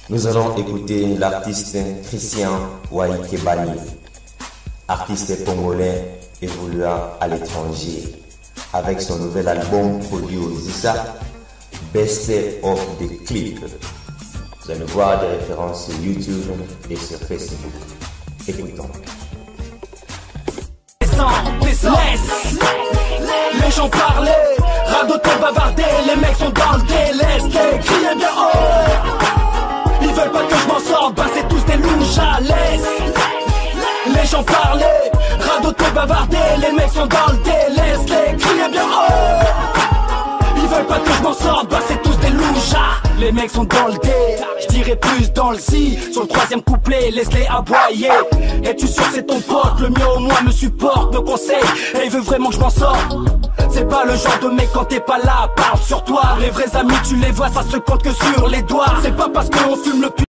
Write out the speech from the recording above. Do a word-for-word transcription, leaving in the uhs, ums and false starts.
Nous allons écouter l'artiste Christian Waikebani, artiste congolais évoluant à l'étranger, avec son nouvel album produit aux Zissa, Best of the Clip. Vous allez voir des références sur YouTube et sur Facebook. Écoutons. Laisse les gens parler, radoter, bavarder, les mecs sont dans le dé, laisse-les crier bien haut. Ils veulent pas que je m'en sorte, bah c'est tous des louchas. Laisse les gens parler, radoter, bavarder, les mecs sont dans le dé, laisse-les crier bien haut. Ils veulent pas que je m'en sorte, bah c'est tous des louchas. Les mecs sont dans le dé, je dirais plus dans le si. Sur le troisième couplet, laisse-les aboyer. Es-tu sûr c'est ton pote, le mien au moins me supporte, me conseille, et il veut vraiment que je m'en sorte. C'est pas le genre de mec quand t'es pas là, parle sur toi. Les vrais amis tu les vois, ça se compte que sur les doigts. C'est pas parce qu'on fume le